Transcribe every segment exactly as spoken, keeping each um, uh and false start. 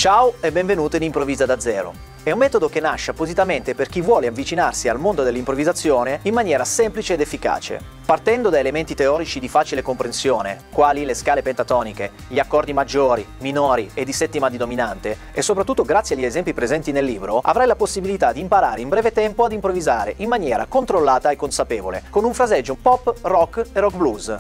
Ciao e benvenuto in Improvvisa da Zero. È un metodo che nasce appositamente per chi vuole avvicinarsi al mondo dell'improvvisazione in maniera semplice ed efficace. Partendo da elementi teorici di facile comprensione, quali le scale pentatoniche, gli accordi maggiori, minori e di settima di dominante, e soprattutto grazie agli esempi presenti nel libro, avrai la possibilità di imparare in breve tempo ad improvvisare in maniera controllata e consapevole, con un fraseggio pop, rock e rock blues.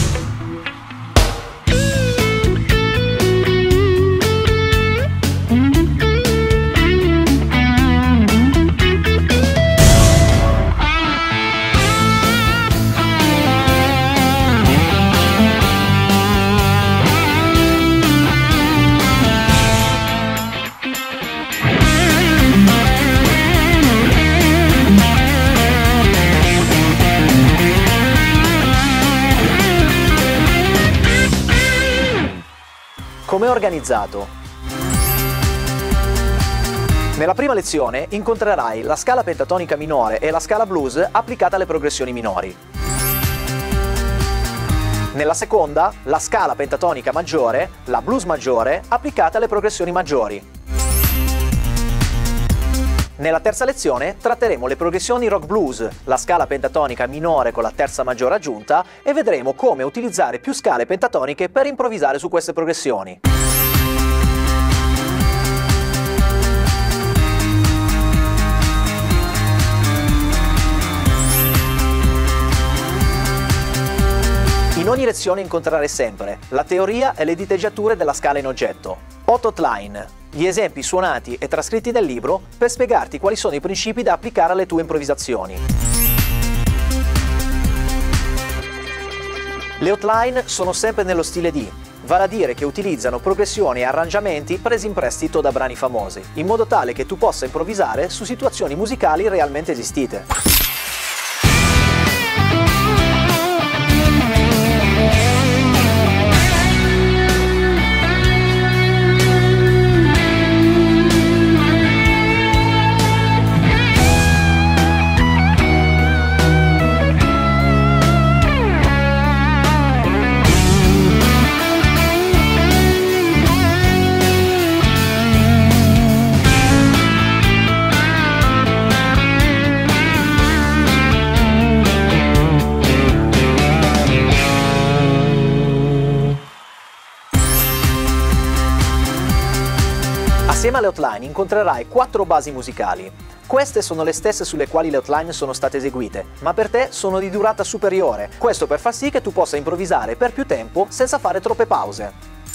Come è organizzato? Nella prima lezione incontrerai la scala pentatonica minore e la scala blues applicata alle progressioni minori. Nella seconda, la scala pentatonica maggiore, la blues maggiore, applicata alle progressioni maggiori. Nella terza lezione tratteremo le progressioni rock blues, la scala pentatonica minore con la terza maggiore aggiunta, e vedremo come utilizzare più scale pentatoniche per improvvisare su queste progressioni. In ogni lezione incontrerai sempre la teoria e le diteggiature della scala in oggetto, hot outline, gli esempi suonati e trascritti nel libro per spiegarti quali sono i principi da applicare alle tue improvvisazioni. Le outline sono sempre nello stile D, vale a dire che utilizzano progressioni e arrangiamenti presi in prestito da brani famosi, in modo tale che tu possa improvvisare su situazioni musicali realmente esistite. Assieme alle outline incontrerai quattro basi musicali. Queste sono le stesse sulle quali le outline sono state eseguite, ma per te sono di durata superiore, questo per far sì che tu possa improvvisare per più tempo senza fare troppe pause.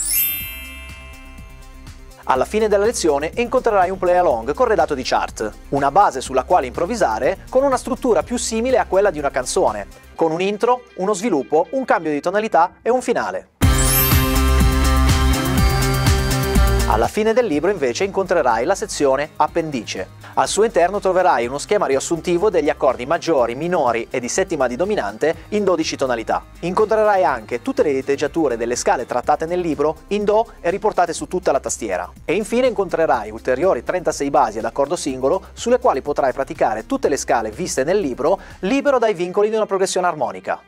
Alla fine della lezione incontrerai un play along corredato di chart, una base sulla quale improvvisare con una struttura più simile a quella di una canzone, con un intro, uno sviluppo, un cambio di tonalità e un finale. Alla fine del libro invece incontrerai la sezione Appendice. Al suo interno troverai uno schema riassuntivo degli accordi maggiori, minori e di settima di dominante in dodici tonalità. Incontrerai anche tutte le diteggiature delle scale trattate nel libro in Do e riportate su tutta la tastiera. E infine incontrerai ulteriori trentasei basi ad accordo singolo sulle quali potrai praticare tutte le scale viste nel libro, libero dai vincoli di una progressione armonica.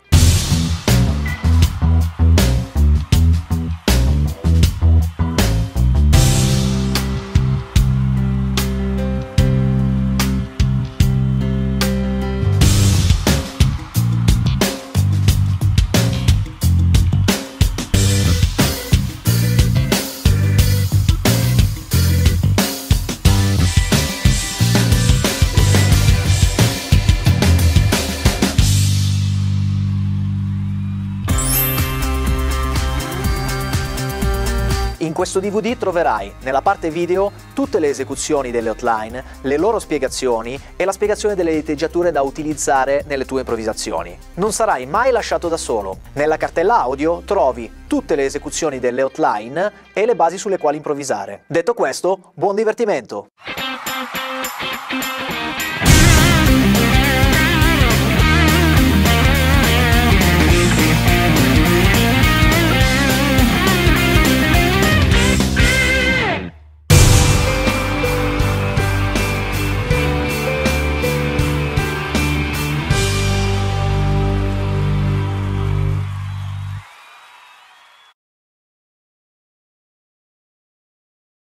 In questo D V D troverai nella parte video tutte le esecuzioni delle outline, le loro spiegazioni e la spiegazione delle diteggiature da utilizzare nelle tue improvvisazioni. Non sarai mai lasciato da solo. Nella cartella audio trovi tutte le esecuzioni delle outline e le basi sulle quali improvvisare. Detto questo, buon divertimento!